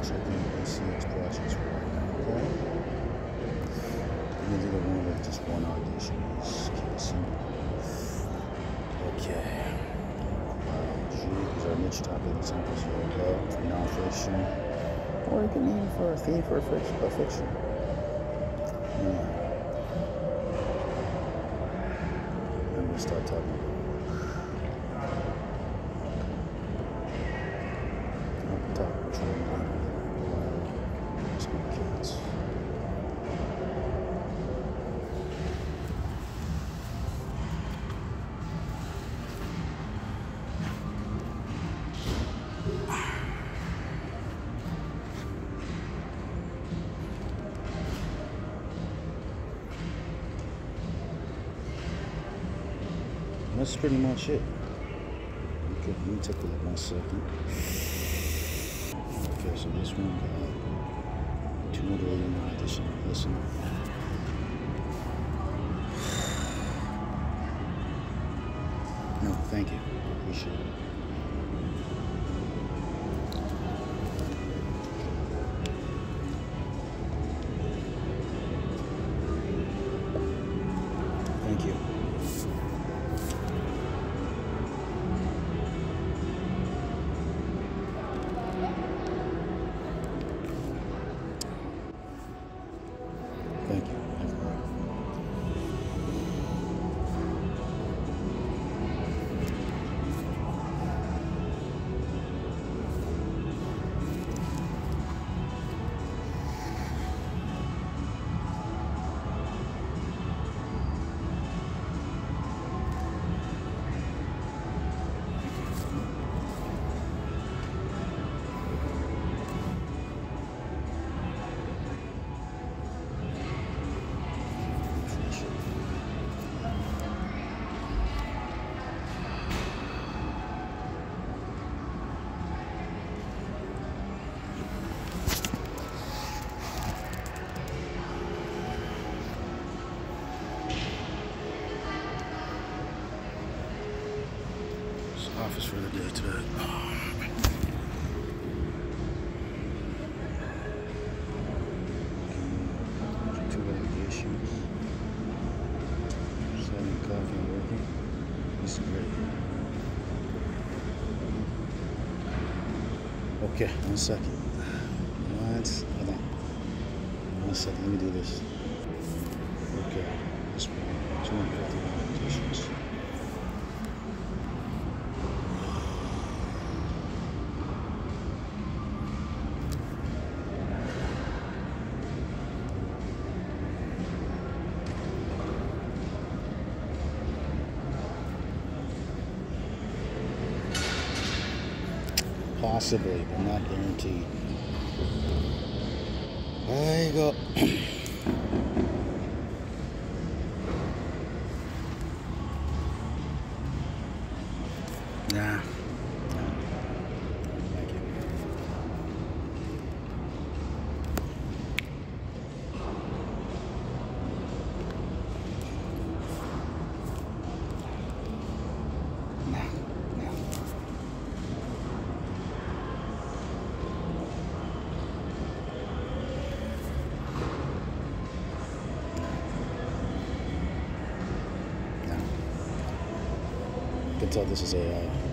checking ACX projects for. Okay? We're gonna do the one with just one audition. Just keep it simple. Okay. Biology is our niche topic. Examples here we go. For nonfiction. Or you can even for a theme for a fiction. Yeah. I'm gonna start talking. That's pretty much it. Okay, let me take a look 1 second. Okay, so this one got 289 additional listen. No, thank you. Appreciate it. Thank you. Thank you. Office for the day today. Two allegations. Selling coffee and working. This is great. Okay, 1 second. Hold on. 1 second, let me do this. Okay, this one, 250 allegations. Possibly, but not guaranteed. There you go. Nah. Thank you. I can tell this is AI.